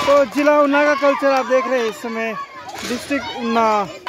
तो जिला ऊना का कल्चर आप देख रहे हैं इस समय, डिस्ट्रिक्ट ऊना।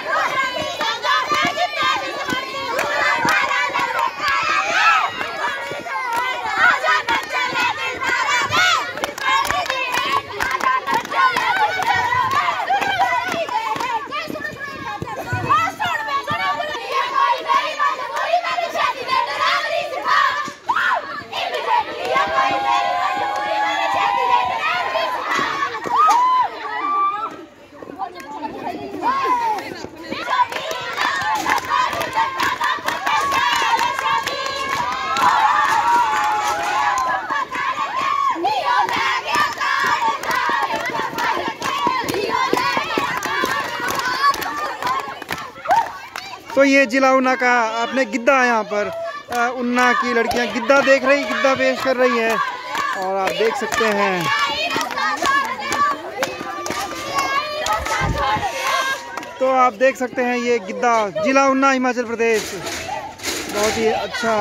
तो ये जिला ऊना का आपने गिद्दा है। यहाँ पर ऊना की लड़कियां गिद्दा देख रही, गिद्दा पेश कर रही हैं और आप देख सकते हैं। तो आप देख सकते हैं ये गिद्दा, जिला ऊना हिमाचल प्रदेश, बहुत ही अच्छा।